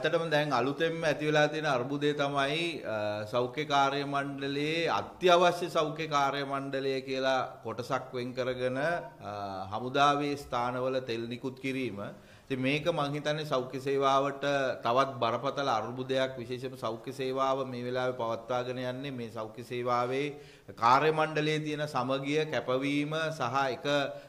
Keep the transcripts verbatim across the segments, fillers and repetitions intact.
ඇත්තටම දැන් අලුතෙන්ම ඇති වෙලා තියෙන අර්බුදය තමයි සෞඛ්‍ය කාර්ය මණ්ඩලයේ අත්‍යවශ්‍ය සෞඛ්‍ය කාර්ය මණ්ඩලය කියලා කොටසක් වෙන් කරගෙන හමුදාවේ ස්ථානවල තෙල් නිකුත් කිරීම. ඉතින් මේක මම හිතන්නේ සෞඛ්‍ය සේවාවට තවත් බරපතල අර්බුදයක් විශේෂයෙන්ම සෞඛ්‍ය සේවාව මේ වෙලාවේ පවත්වාගෙන යන්නේ මේ සෞඛ්‍ය සේවාවේ කාර්ය මණ්ඩලයේ තියෙන සමගිය කැපවීම සහ එක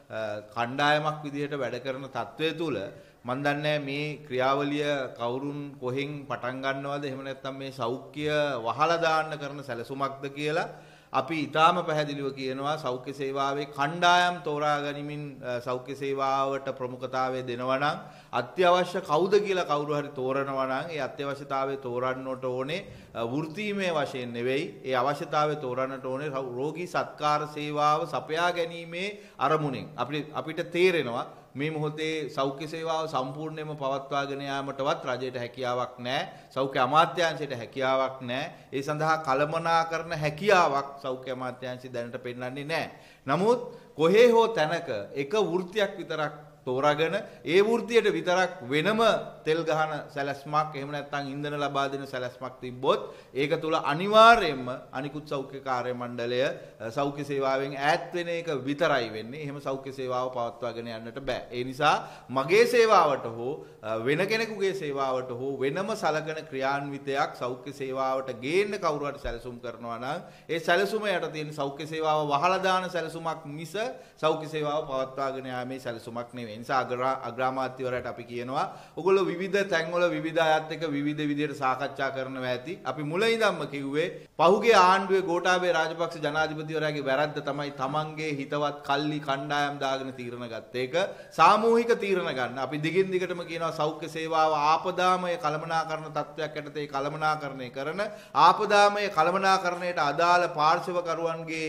කණ්ඩායමක් විදිහට වැඩ කරන තත්ත්වය තුළ මම දන්නේ මේ ක්‍රියාවලිය කවුරුන් කොහෙන් පටන් ගන්නවද එහෙම නැත්නම් මේ සෞඛ්‍ය වහලා දාන්න කරන සැලසුමක්ද කියලා අපි ඊටාම පැහැදිලිව කියනවා සෞඛ්‍ය සේවාවේ කණ්ඩායම් තෝරා ගැනීමෙන් සෞඛ්‍ය සේවාවට ප්‍රමුඛතාවය දෙනවා නම් අත්‍යවශ්‍ය කවුද කියලා කවුරු හරි තෝරනවා නම් ඒ අත්‍යවශ්‍යතාවය තෝරන්නට ඕනේ වෘත්තීමේ වශයෙන් නෙවෙයි ඒ අවශ්‍යතාවය තෝරන්නට ඕනේ රෝගී සත්කාර සේවාව සපයා ගැනීමේ අරමුණෙන් අපිට අපිට තේරෙනවා මේ මොහොතේ සෞඛ්‍ය සේවාව සම්පූර්ණයෙන්ම පවත්වාගෙන යාමටවත් රජයට හැකියාවක් නැහැ. සෞඛ්‍ය අමාත්‍යාංශයට හැකියාවක් නැහැ. ඒ සඳහා කළමනාකරන හැකියාවක් සෞඛ්‍ය අමාත්‍යාංශය දැනට පෙන්වන්නේ නැහැ. නමුත් කොහේ හෝ තැනක එක වෘත්තියක් විතරක් තෝරාගෙන ඒ වෘත්තියට විතරක් වෙනම තෙල් ගහන සැලැස්මක් එහෙම නැත්නම් ඉන්ධන ලබා දෙන සැලැස්මක් තිබ්බොත් ඒක තුල අනිවාර්යයෙන්ම අනිකුත් සෞඛ්‍ය කාර්ය මණ්ඩලය සෞඛ්‍ය සේවාවෙන් ඈත් වෙන එක විතරයි වෙන්නේ. එහෙම සෞඛ්‍ය සේවාව පවත්වාගෙන යන්නට බෑ. ඒ නිසා මගේ සේවාවට හෝ වෙන කෙනෙකුගේ සේවාවට හෝ වෙනම සලකන ක්‍රියාන්විතයක් සෞඛ්‍ය සේවාවට ගේන්න කවුරු හරි සැලසුම් කරනවා නම් ඒ සැලසුම යට තියෙන සෞඛ්‍ය සේවාව වහලා දාන සැලසුමක් මිස සෞඛ්‍ය සේවාව පවත්වාගෙන යාමේ සැලසුමක් නෙවෙයි. ඒ නිසා අග්‍රාමාත්‍යවරයාට අපි කියනවා ඔයගොල්ලෝ විවිධ තැන්වල විවිධ අයත් එක්ක විවිධ විදිහට සාකච්ඡා කරනවා ඇති. අපි මුලින් ඉඳන්ම කිව්වේ පහුගිය ආණ්ඩුවේ ගෝඨාභය රාජපක්ෂ ජනාධිපතිවරයාගේ වැරද්ද තමයි තමන්ගේ හිතවත් කල්ලි කණ්ඩායම් දාගෙන තීරණ ගත්ත එක. සාමූහික තීරණ ගන්න. අපි දිගින් දිගටම කියනවා සෞඛ්‍ය සේවාව ආපදාමය කළමනාකරණ තත්ත්වයක් යටතේ කළමනාකරණය කරන ආපදාමය කළමනාකරණයට අදාළ පාර්ශවකරුවන්ගේ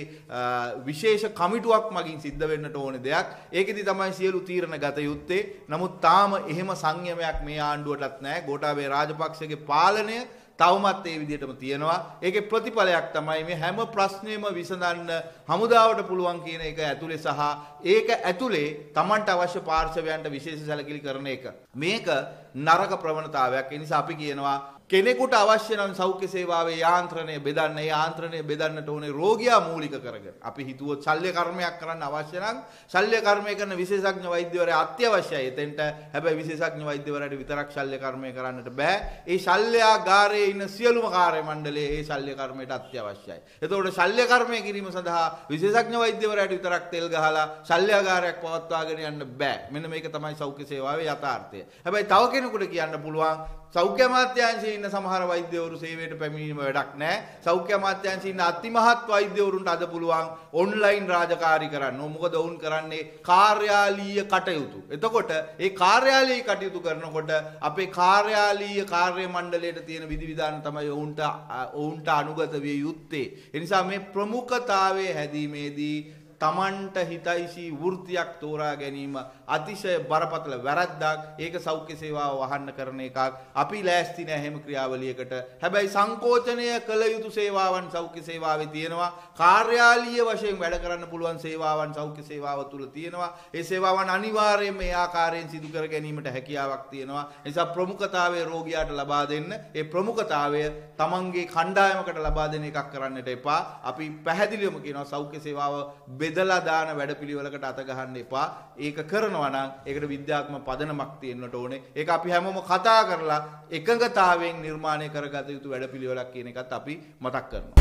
විශේෂ කමිටුවක් මගින් සිද්ධ වෙන්නට ඕන දෙයක්. ඒකෙදි තමයි සියලු තීරණ ගත යුත්තේ. නමුත් තාම එහෙම සංයමයක් මේ ආණ්ඩුවටත් නැහැ. ගෝඨාභය රාජපක්ෂගේ පාලනය තවමත් ඒ විදිහටම තියෙනවා. ඒකේ ප්‍රතිඵලයක් තමයි මේ හැම ප්‍රශ්නෙම විසඳන්න හමුදාවට පුළුවන් කියන එක ඇතුලේ සහ ඒක ඇතුලේ Tamanට අවශ්‍ය පාර්ශවයන්ට විශේෂ සැලකිලි කරන එක. මේක නරක ප්‍රවණතාවයක්. ඒ නිසා අපි කියනවා කෙනෙකුට අවශ්‍ය නම් සෞඛ්‍ය සේවාවේ යාන්ත්‍රණය බෙදන්න. ඒ යාන්ත්‍රණය බෙදන්නට ඕනේ රෝගියා මූලික කරගෙන. අපි හිතුවොත් ශල්‍ය කර්මයක් කරන්න අවශ්‍ය නම් ශල්‍ය කර්මය කරන විශේෂඥ වෛද්‍යවරයා අත්‍යවශ්‍යයි. එතෙන්ට හැබැයි විශේෂඥ වෛද්‍යවරයාට විතරක් ශල්‍ය කර්මය කරන්නට බෑ. ඒ ශල්‍යාගාරයේ ඉන්න සියලුම කාර්ය මණ්ඩලයේ ඒ ශල්‍ය කර්මයට අත්‍යවශ්‍යයි. එතකොට ශල්‍ය කර්මය කිරීම සඳහා විශේෂඥ වෛද්‍යවරයාට විතරක් තෙල් ගහලා ශල්‍යාගාරයක් පවත්වාගෙන යන්න බෑ. මෙන්න මේක තමයි සෞඛ්‍ය සේවාවේ යථාර්ථය. හැබැයි තව කෙනෙකුට කියන්න පුළුවන් සෞඛ්‍ය අමාත්‍යාංශයේ ඉන්න සමහර වෛද්‍යවරු සේවයට පැමිණීම වැඩක් නැහැ. සෞඛ්‍ය අමාත්‍යාංශයේ ඉන්න අතිමහත් වෛද්‍යවරුන්ට අද පුළුවන් ඔන්ලයින් රාජකාරී කරන්න. මොකද වුන් කරන්නේ කාර්යාලීය කටයුතු. එතකොට ඒ කාර්යාලීය කටයුතු කරනකොට අපේ කාර්යාලීය කාර්ය මණ්ඩලයට තියෙන විධිවිධාන තමයි ඔවුන්ට ඔවුන්ට අනුගත විය යුත්තේ. ඒ නිසා මේ ප්‍රමුඛතාවයේ හැදීමේදී තමන්ට හිතයිසි වෘත්තියක් තෝරා ගැනීම අතිශය බරපතල වැරද්දක්. ඒක සෞඛ්‍ය සේවාව වහන්න කරන එකක්. අපි ලෑස්ති නැහැ හැම ක්‍රියාවලියකට. හැබැයි සංකෝචනය කළ යුතු සේවාවන් සෞඛ්‍ය සේවාවේ තියෙනවා. කාර්යාලීය වශයෙන් වැඩ කරන්න පුළුවන් සේවාවන් සෞඛ්‍ය සේවාව තුල තියෙනවා. ඒ සේවාවන් අනිවාර්යයෙන්ම ඒ ආකාරයෙන් සිදු කර ගැනීමට හැකියාවක් තියෙනවා. ඒ නිසා ප්‍රමුඛතාවය රෝගියාට ලබා දෙන්න. ඒ ප්‍රමුඛතාවය තමන්ගේ කණ්ඩායමකට ලබා දෙන එකක් කරන්නට එපා. අපි පැහැදිලිවම කියනවා සෞඛ්‍ය සේවාව බෙදලා දාන වැඩපිළිවෙලකට අත ගහන්න එපා. ඒක කරනවා නම් ඒකට විද්‍යාත්මක පදනමක් තියෙන්නට ඕනේ. ඒක අපි හැමෝම කතා කරලා එකඟතාවයෙන් නිර්මාණය කරගත යුතු වැඩපිළිවෙලක් කියන එකත් අපි මතක් කරනවා.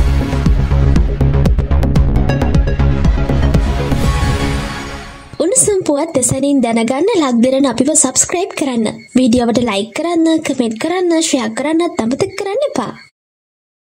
උණුසුම් පුවත් දෙසනින් දැනගන්න ලක් දෙරණ අපිව සබ්ස්ක්‍රයිබ් කරන්න. වීඩියෝවට ලයික් කරන්න, කමෙන්ට් කරන්න, ෂෙයා කරන්නත් අමතක කරන්න එපා.